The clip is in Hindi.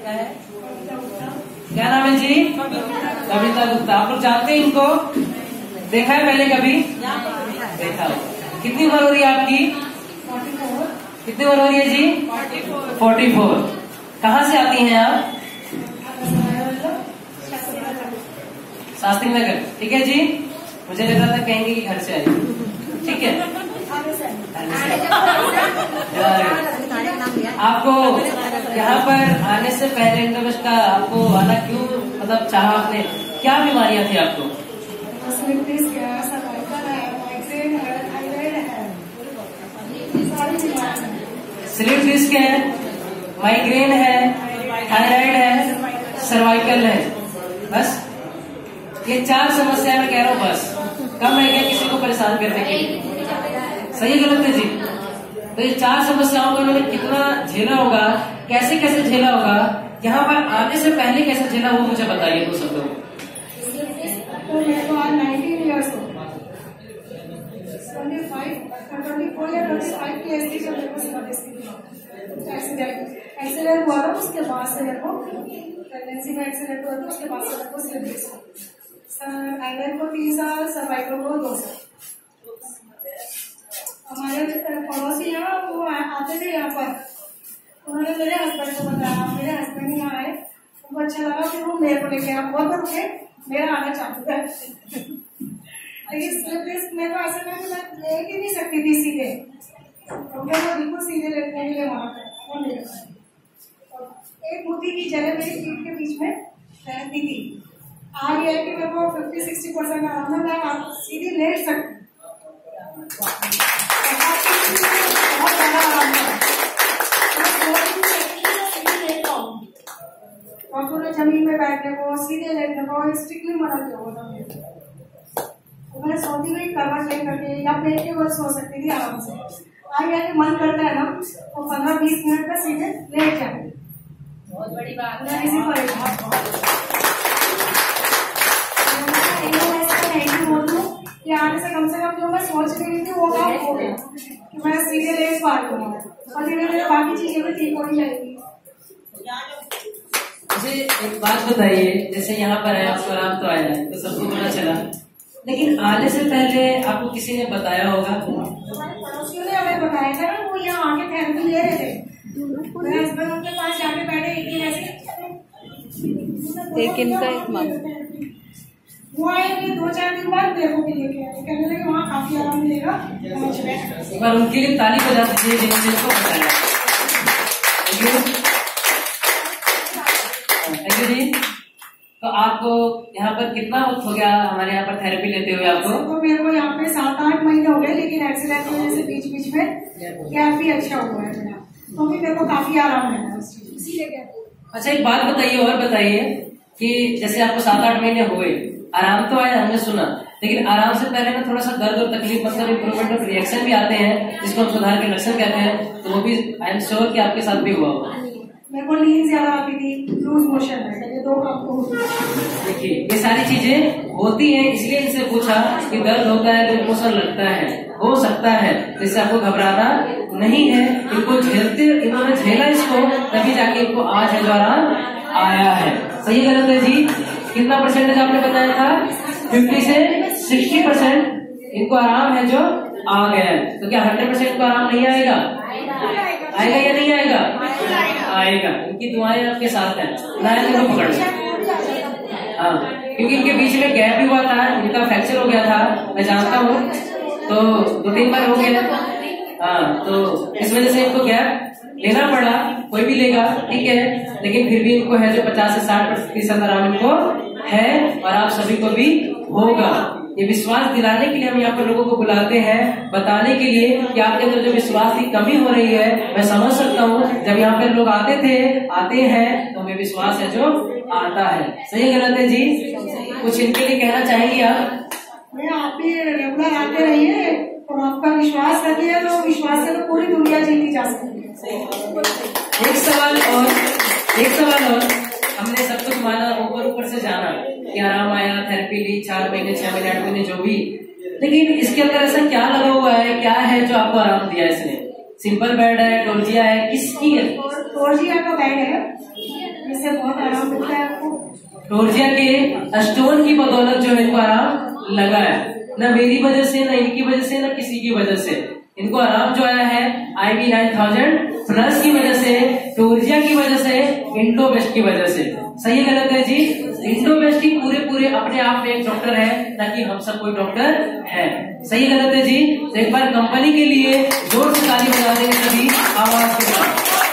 क्या है? क्या नाम है जी? कविता गुप्ता। आप लोग जानते हैं इनको? देखा है पहले कभी? देखा। कितनी उम्र हो रही है आपकी? 44। कितनी उम्र हो रही है जी? 44। कहाँ से आती हैं आप? शास्त्री नगर। ठीक है जी। मुझे लगा था कहेंगे कि घर से आई। ठीक है। आपको यहाँ पर आने से पहले इंटरव्यू का आपको आना क्यों मतलब चाहा आपने? क्या बीमारियां थी आपको? स्लीप डिस्क है, माइग्रेन है, थायराइड है, सर्वाइकल है, बस ये 4 समस्या मैं कह रहा हूँ। बस कम है क्या किसी को परेशान करने के लिए? सही गलत है जी? तो ये 4 समस्याओं को उन्होंने कितना झेला होगा, कैसे कैसे झेला होगा, यहाँ पर आने से पहले कैसे झेला, वो मुझे बताइए दो शब्दों में। तो मेरे को आज 19 ईयर्स हो 24 या 25 की एज थी जब मेरे को एक्सीडेंट हुआ था। उसके बाद से मेरे को प्रेगनेंसी में एक्सीडेंट हुआ था। उसके बाद से मेरे को स्लिप डिस्क, थायराइड को 3 साल, सर्वाइकल को 2 साल। हमारे पड़ोसी यहाँ वो आते थे यहाँ पर, उन्होंने मेरे हस्बैंड को बताया। मेरे हस्बैंड यहाँ आए, उनको अच्छा लगा, फिर वो मेरे को लेके आया। बहुत बार रुके, मेरा आना चालू है। लेकिन स्लिप डिस्क मेरे को ऐसा नहीं, मैं लेट ही नहीं सकती थी सीधे, क्योंकि मैं बिल्कुल सीधे लेटने के लिए वहां पर एक मोती की जगह मेरी पीठ के बीच में रहती थी। आज ये है कि मेरे को 50-60% आराम है, मैं सीधी लेट सकती। बहुत ज्यादा आराम है। और थोड़ा जमीन में बैठने को, सीधे लेटने को स्ट्रिक्टली मना किया हुआ था। तो मैं सोती हुई करवट ले करके या पेट के बल सो सकती थी आराम से। आज आके मन करता है ना तो 15-20 मिनट में सीधे लेट जाए। बहुत बड़ी बात है। इसी पर कि आने से कम जो मैं सोच रही थी वो काम हो गया कि मैं सीधे लेट पा रही हूँ, और धीरे धीरे बाकी चीजें भी ठीक होनी जाएगी। मुझे एक बात बताइए, जैसे यहाँ पर है आपको आराम तो आया है तो सबको पता चला, लेकिन आने से पहले आपको किसी ने बताया होगा? हमारे पड़ोसियों ने हमें बताया था ना, वो यहाँ आके थेरेपी ले रहे थे। मेरे हस्बैंड उनके पास जाके बैठे एक दिन ऐसे, एक इनका एक मांग वो आएंगे 2-4 दिन बाद मेरे को भी लेके आए, कहने लगे वहाँ काफी आराम मिलेगा। एक बार उनके लिए ताली बजा दीजिए जिन्होंने इसको बताया। थैंक यू जी। तो आपको यहाँ पर कितना वक्त हो गया हमारे यहाँ पर थेरेपी लेते हुए आपको? तो मेरे को यहाँ पे 7-8 महीने हो गए, लेकिन एक्सीडेंट की वजह से बीच बीच में गैप भी अच्छा हुआ है मेरा, तो भी मेरे को काफी आराम है इसीलिए। अच्छा एक बात बताइए और बताइए कि जैसे आपको 7-8 महीने हो गए, आराम तो आया हमने सुना, लेकिन आराम से पहले ना थोड़ा सा दर्द और तकलीफ मतलब इम्प्रूवमेंट ऑफ रिएक्शन भी आते हैं जिसको हम सुधार के लक्षण कहते हैं, तो वो भी आई एम श्योर कि आपके साथ भी हुआ होगा। मेरे को नींद ज्यादा आती थी, लूज मोशन है, ये 2 आपको। देखिए ये सारी चीजें होती हैं, इसलिए इनसे पूछा कि दर्द होता है तो इमोशन लगता है, हो सकता है, जिससे आपको घबराना नहीं है। इनको झेलते, इन्होंने झेला इसको, तभी जाके इनको आज है जो आराम आया है। सही गलत है जी? कितना परसेंटेज आपने बताया था? 50 से 60% इनको आराम है जो आ गया है। तो क्या 100% को आराम नहीं आएगा? आएगा या नहीं आएगा? आएगा। इनकी दुआएं आपके साथ हैं, लाइन को पकड़। हाँ, क्योंकि इनके बीच में गैप भी हुआ था, इनका फ्रैक्चर हो गया था, मैं जानता हूँ, तो 2-3 बार हो गया। हाँ, तो इस वजह से इनको गैप लेना पड़ा। कोई भी लेगा ठीक है, लेकिन फिर भी इनको है जो 50 से 60% आराम इनको है, और आप सभी को भी होगा। ये विश्वास दिलाने के लिए हम यहाँ पर लोगों को बुलाते हैं, बताने के लिए कि आपके अंदर जो विश्वास की कमी हो रही है, मैं समझ सकता हूँ। जब यहाँ पर लोग आते हैं तो हमें विश्वास है जो आता है। सही गलत है जी? कुछ इनके लिए कहना चाहेंगे आप? आप भी रेगुलर आते रहिए और आपका विश्वास रखिए, तो विश्वास से तो पूरी दुनिया जीती जा सकती है। एक सवाल और हमने सब कुछ माना, ऊपर से जाना कि आराम आया, थेरेपी ली, 4 महीने 6 महीने 8 महीने जो भी, लेकिन इसके अंदर ऐसा क्या लगा हुआ है, क्या है जो आपको आराम दिया इसने? सिंपल बेड है, टोलजिया है, किसकी है? टोलजिया का बेड है, इससे बहुत आराम मिलता है आपको। टोर्जिया के स्टोन की बदौलत जो इनको आराम लगा है, न मेरी वजह से, न इनकी वजह से, न किसी की वजह से। इनको आराम जो आया है IB 9000 प्लस की वजह से, टोर्जिया की वजह से, इंडोवेस्ट की वजह से। सही है गलत है जी? इंडोवेस्ट ही पूरे अपने आप में एक डॉक्टर है, ताकि हम सब कोई डॉक्टर है। सही गलत है जी? तो एक बार कंपनी के लिए जोर से ताली बजा देंगे सभी आवाज के साथ।